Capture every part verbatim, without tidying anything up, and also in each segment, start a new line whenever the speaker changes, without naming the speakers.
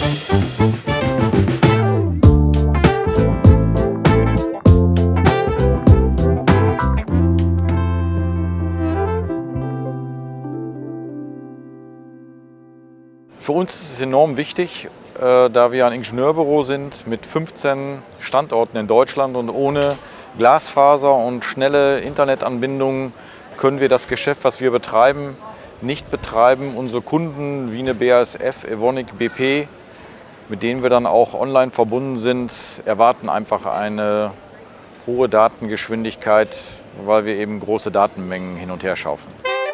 Für uns ist es enorm wichtig, äh, da wir ein Ingenieurbüro sind mit fünfzehn Standorten in Deutschland und ohne Glasfaser und schnelle Internetanbindungen können wir das Geschäft, was wir betreiben, nicht betreiben. Unsere Kunden wie eine B A S F, Evonik, B P, mit denen wir dann auch online verbunden sind, erwarten einfach eine hohe Datengeschwindigkeit, weil wir eben große Datenmengen hin und her schaufeln.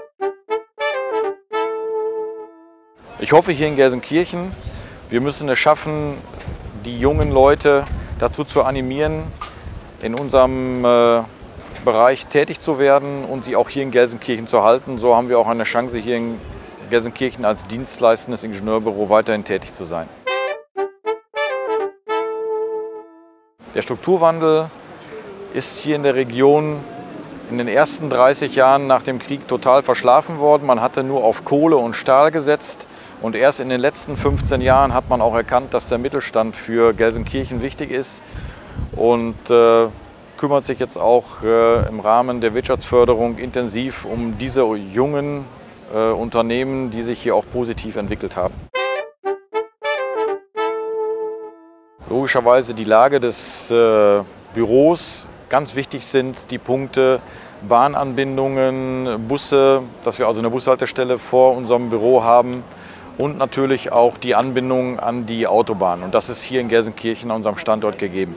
Ich hoffe hier in Gelsenkirchen, wir müssen es schaffen, die jungen Leute dazu zu animieren, in unserem äh, Bereich tätig zu werden und sie auch hier in Gelsenkirchen zu halten. So haben wir auch eine Chance, hier in Gelsenkirchen als dienstleistendes Ingenieurbüro weiterhin tätig zu sein. Der Strukturwandel ist hier in der Region in den ersten dreißig Jahren nach dem Krieg total verschlafen worden. Man hatte nur auf Kohle und Stahl gesetzt. Und erst in den letzten fünfzehn Jahren hat man auch erkannt, dass der Mittelstand für Gelsenkirchen wichtig ist und äh, kümmert sich jetzt auch äh, im Rahmen der Wirtschaftsförderung intensiv um diese jungen äh, Unternehmen, die sich hier auch positiv entwickelt haben. Logischerweise die Lage des äh, Büros. Ganz wichtig sind die Punkte Bahnanbindungen, Busse, dass wir also eine Bushaltestelle vor unserem Büro haben. Und natürlich auch die Anbindung an die Autobahn. Und das ist hier in Gelsenkirchen an unserem Standort gegeben.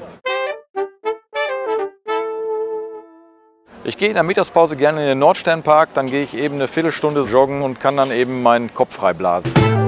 Ich gehe in der Mittagspause gerne in den Nordsternpark, dann gehe ich eben eine Viertelstunde joggen und kann dann eben meinen Kopf frei blasen.